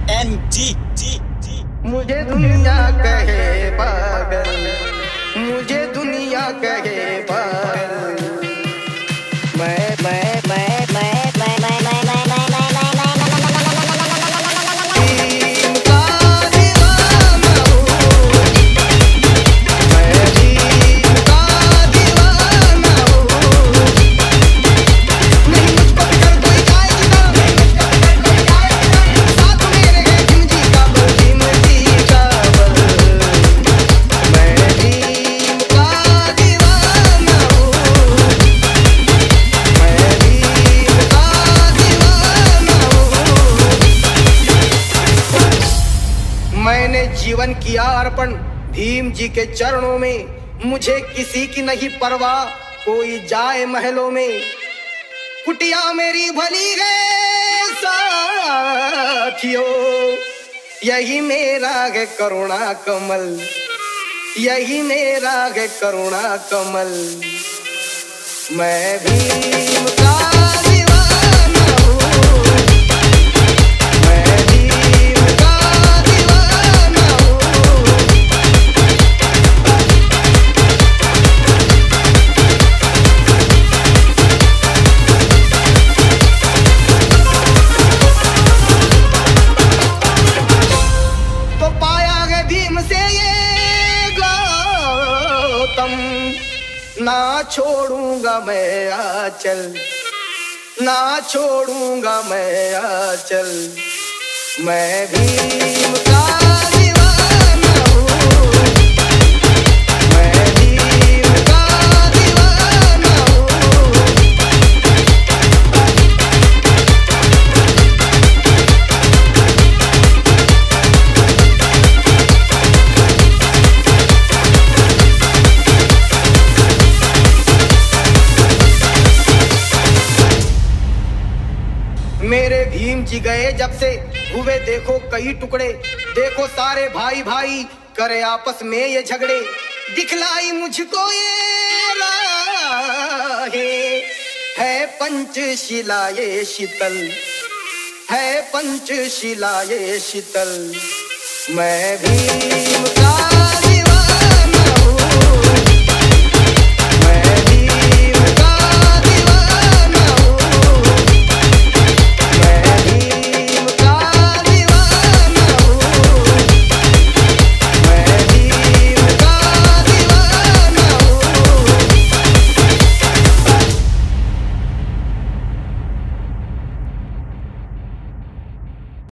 मुझे दुनिया कहे पागल, मुझे दुनिया कहे पागल। मैंने जीवन किया अर्पण भीम जी के चरणों में, मुझे किसी की नहीं परवाह, कोई जाए महलों में। कुटिया मेरी भली है साथियों, यही मेरा है करुणा कमल, यही मेरा है करुणा कमल। मैं भीम का ना छोड़ूंगा मैं आंचल, ना छोड़ूंगा मैं आंचल। मैं भीम का दीवाना हूँ, मैं भीम का दीवाना हूँ। मेरे भीम जी गए जब से हुए देखो कई टुकड़े, देखो सारे भाई भाई करे आपस में ये झगड़े। दिखलाई मुझको ये राहें, है पंचशिला ये शीतल, है पंचशिला ये शीतल। मैं भीम का